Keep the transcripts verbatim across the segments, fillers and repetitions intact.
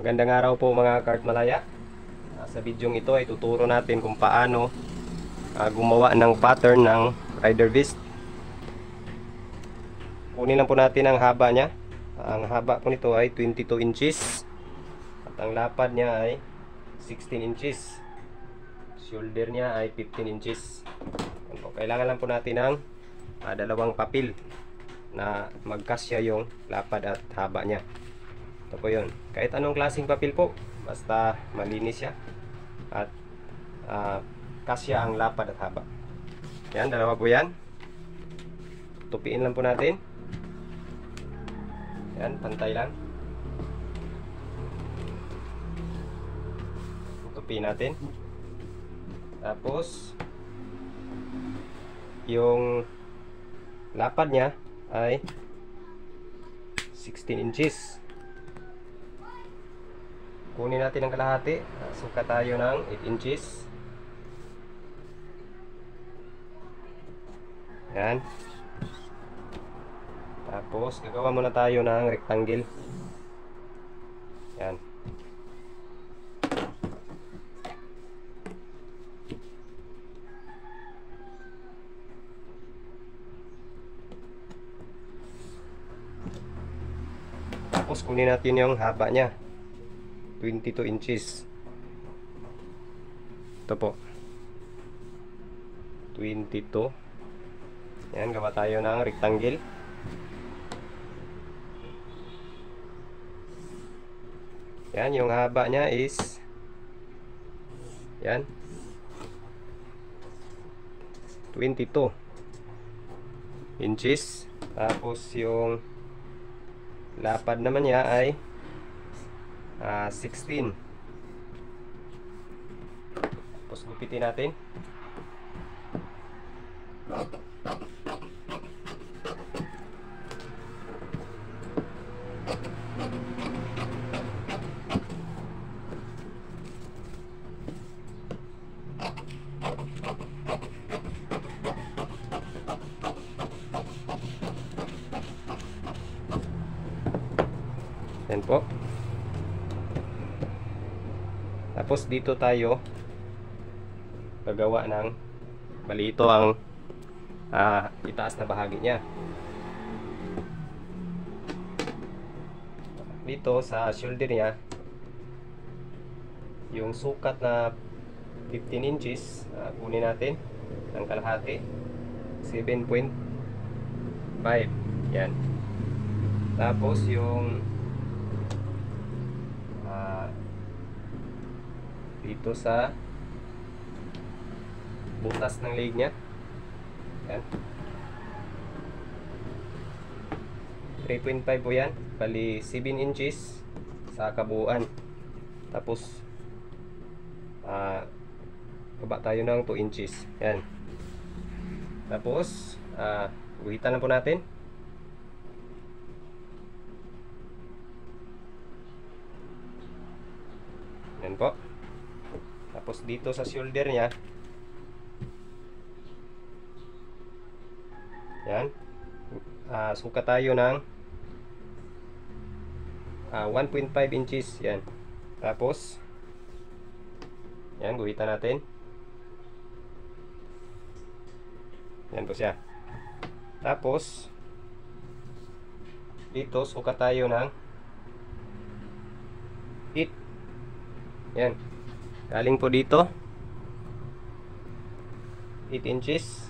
Magandang araw po mga Kart Malaya. Uh, sa video ito ay tuturo natin kung paano uh, gumawa ng pattern ng rider vest. Kunin lang po natin ang haba niya. Uh, ang haba po nito ay twenty-two inches at ang lapad niya ay sixteen inches. Shoulder niya ay fifteen inches. So, kailangan lang po natin ng uh, dalawang papel na magkasya yung lapad at haba niya. Ito po yun. Kahit anong klaseng papel po, basta malinis siya at uh, kasya ang lapad at haba. Yan, dalawa po yan. Tupiin lang po natin. Yan, pantay lang. Tupiin natin. Tapos yung lapad niya ay sixteen inches. Kunin natin ang kalahati. Sukat tayo ng eight inches. Yan. Tapos gagawa muna tayo ng rectangle. Yan. Tapos kunin natin yung haba niya, twenty-two inches. Ito po, twenty-two. Yan, gawa tayo ng rectangle. Yan, yung haba niya is yan, twenty-two inches. Tapos yung lapad naman niya ay uh, sixteen. Tapos gupitin natin. Yan po. Tapos dito tayo gagawa ng, bali ito ang uh, itaas na bahagi niya. Dito sa shoulder niya, yung sukat na fifteen inches, uh, kunin natin ng kalahati, seven point five. Yan. Tapos yung dito sa butas ng leg niya, yan, three point five po yan, bali seven inches sa kabuuan. Tapos uh, baba tayo ng two inches. Yan. Tapos uh, guhitan lang po natin. Yan po. Tapos dito sa shoulder niya, yan, uh, sukat tayo ng uh, one point five inches. Yan. Tapos yan, guhitan natin. Yan po siya. Tapos dito sukat tayo ng eight. Yan. Galing po dito eight inches.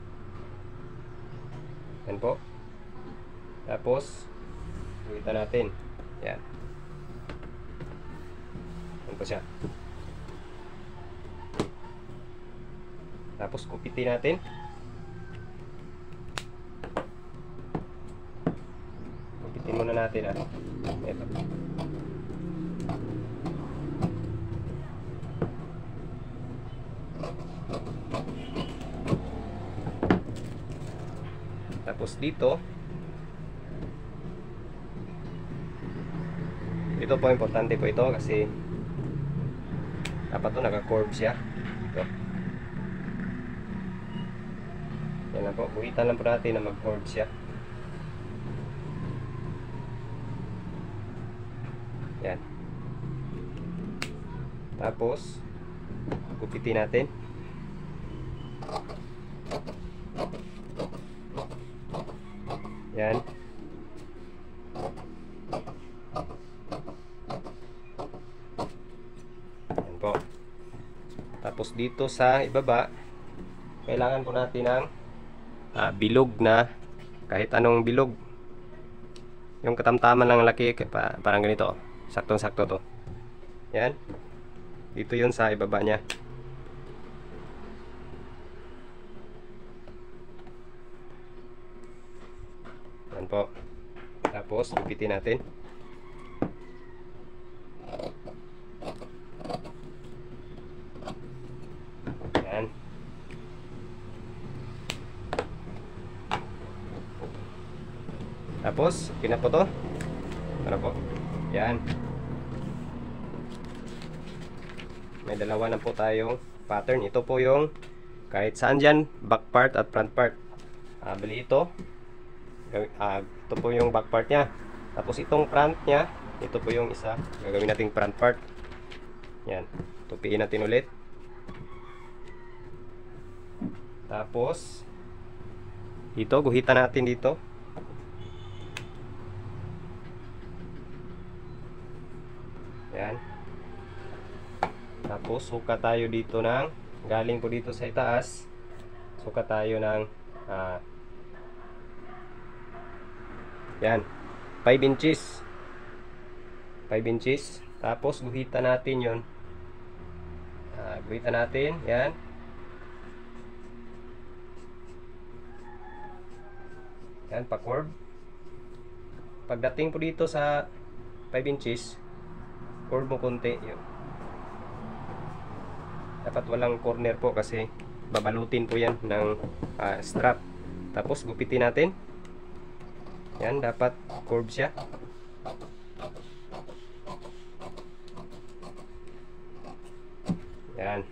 Yan po. Tapos guhitan natin. Yan. Yan po siya. Tapos kupitin natin. Kupitin muna natin, ah. Ito. Tapos dito, ito po importante po ito kasi dapat to naka-curve siya. Ito. Yan lang po, guhitan lang po natin na mag-curve siya. Yan. Tapos gupitin natin. Yan. Yan po. Tapos dito sa ibaba, kailangan po natin ng ah, bilog na kahit anong bilog. Yung katamtaman lang laki, parang ganito. Saktong-sakto to. Yan. Dito yun sa ibaba niya. Yan po. Tapos, gupitin natin. Yan. Tapos, okay na po to. Ano po? Yan. May dalawa na po tayong pattern. Ito po yung kahit saan dyan, back part at front part. Uh, bali ito. Uh, ito po yung back part nya. Tapos itong front nya, ito po yung isa. Gagawin nating front part. Yan. Tupiin natin ulit. Tapos, ito, guhitan natin dito. Yan. Tapos suka tayo dito ng galing po dito sa itaas. Suka tayo ng uh, yan, five inches. five inches. Tapos guhitan natin 'yon. Uh, guhitan natin, yan. Yan, pa-curve. Pagdating po dito sa five inches, curve mo konti 'yun. Dapat walang corner po kasi babalutin po yan ng uh, strap. Tapos gupitin natin. Yan, dapat curve siya. Yan.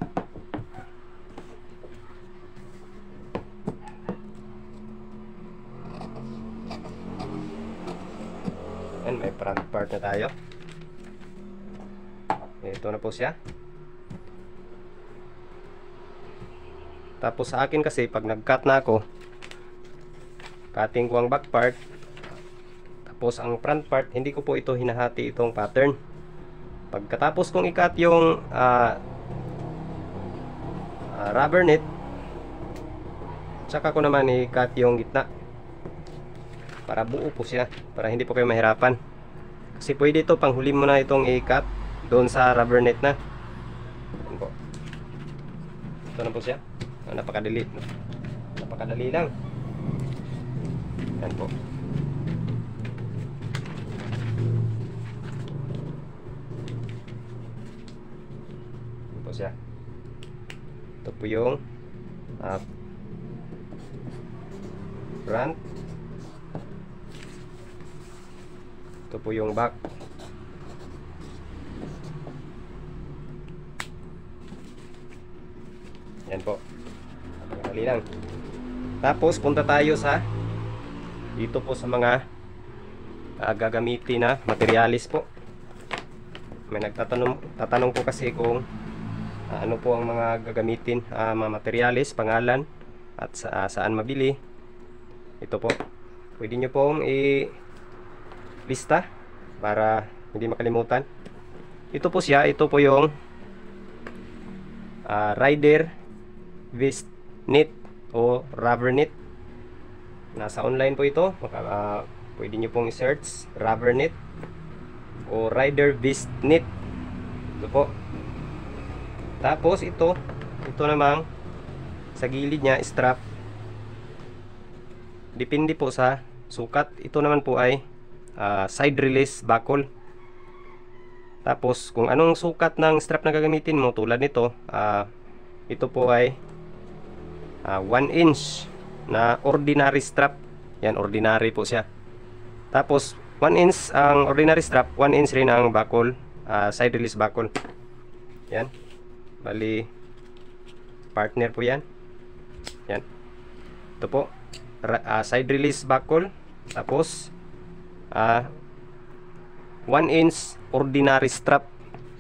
Yan, may front part na tayo. Ito na po siya. Tapos sa akin kasi pag nag-cut na ako, cutting ko ang back part, tapos ang front part, hindi ko po ito hinahati itong pattern. Pagkatapos kong i-cut yung uh, uh, rubber knit, tsaka ko naman i-cut yung gitna para buo po siya, para hindi po kayo mahirapan. Kasi pwede ito panghuli mo na itong i-cut doon sa rubber knit na. Yan po. Ito na po siya. Oh, napakadali. Napakadali lang. Yan po. Yan po siya. Ito po yung uh, front. Ito po yung back. Yan po. Napakadali lang. Tapos punta tayo sa dito po sa mga uh, gagamitin na materialis po. May nagtatanong tatanong po kasi kung uh, ano po ang mga gagamitin, uh, mga materialis, pangalan at sa, uh, saan mabili. Ito po. Pwede nyo pong i-lista para hindi makalimutan. Ito po siya. Ito po yung uh, rider vest knit o rubber knit. Nasa online po ito. Uh, pwede nyo pong i-search rubber knit o rider vest knit. Ito po. Tapos ito, ito namang sa gilid nya strap. Depende po sa sukat. Ito naman po ay uh, side release buckle. Tapos kung anong sukat ng strap na gagamitin mo, tulad nito, uh, ito po ay Uh, one inch na ordinary strap. Yan, ordinary po siya. Tapos one inch ang ordinary strap, one inch rin ang buckle, uh, side release buckle. Yan. Bali partner po yan. Yan. Ito po uh, side release buckle. Tapos uh, one inch ordinary strap.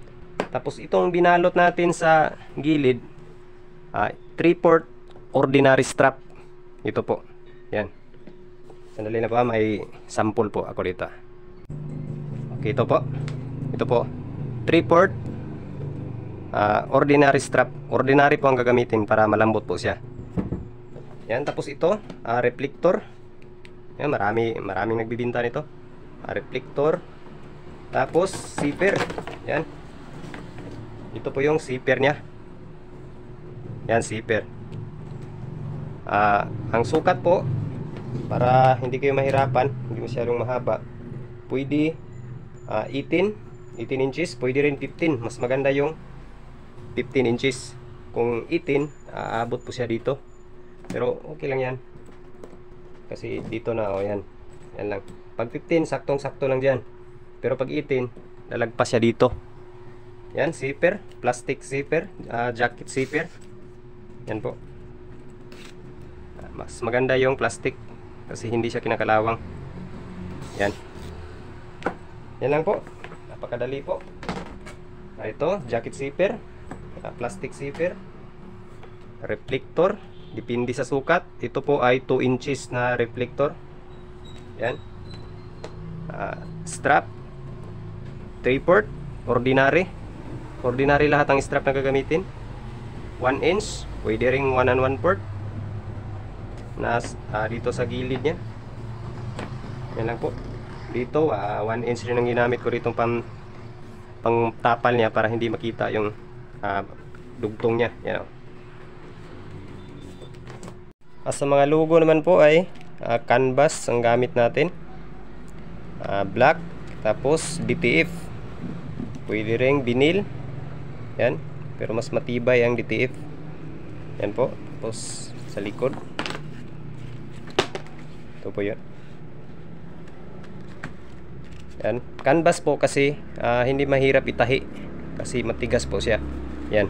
Tapos itong binalot natin sa gilid, uh, three port ordinary strap. Ito po. Yan. Sandali na po, may sample po ako dito. Okay, ito po. Ito po. three port uh, ordinary strap. Ordinary po ang gagamitin para malambot po siya. Yan, tapos ito, uh, reflector. Yan, marami, maraming nagbibinta nito. Uh, reflector. Tapos, zipper. Yan. Ito po yung zipper niya. Yan, zipper. Uh, ang sukat po, para hindi kayo mahirapan, hindi masyadong mahaba, pwede uh, eighteen inches, pwede rin fifteen. Mas maganda yung fifteen inches. Kung eighteen, aabot po siya dito. Pero okay lang yan. Kasi dito na, oh, yan. Yan lang. Pag fifteen, saktong-sakto lang dyan. Pero pag eighteen, lalagpas siya dito. Yan, zipper, plastic zipper, uh, jacket zipper. Yan po. Uh, mas maganda yung plastic kasi hindi siya kinakalawang. Yan. Yan lang po. Napakadali po. Uh, ito, jacket zipper, uh, plastic zipper, reflector, depende sa sukat. Ito po ay two inches na reflector. Yan. Uh, strap, three port, ordinary. Ordinary lahat ang strap na gagamitin. one inch, pwede ring one and one port. Nas, uh, dito sa gilid niya. Yan lang po. Dito, uh, one inch rin ang ginamit ko rito pang, pang tapal niya para hindi makita yung uh, dugtong niya. Yan o. As sa mga logo naman po ay uh, canvas ang gamit natin. Uh, black, tapos D T F. Pwede ring vinyl. Yan, pero mas matibay ang D T F. Yan po. Tapos sa likod, ito po yun. Yan, canvas po kasi uh, hindi mahirap itahi kasi matigas po siya. Yan.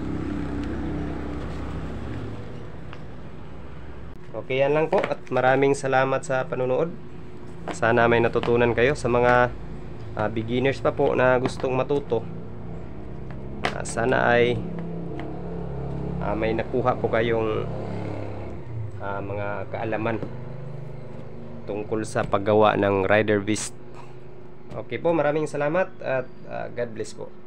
Okay, yan lang po at maraming salamat sa panunood. Sana may natutunan kayo. Sa mga uh, beginners pa po na gustong matuto, uh, sana ay uh, may nakuha po kayong uh, mga kaalaman tungkol sa paggawa ng rider vest. Okay po, maraming salamat at uh, God bless po.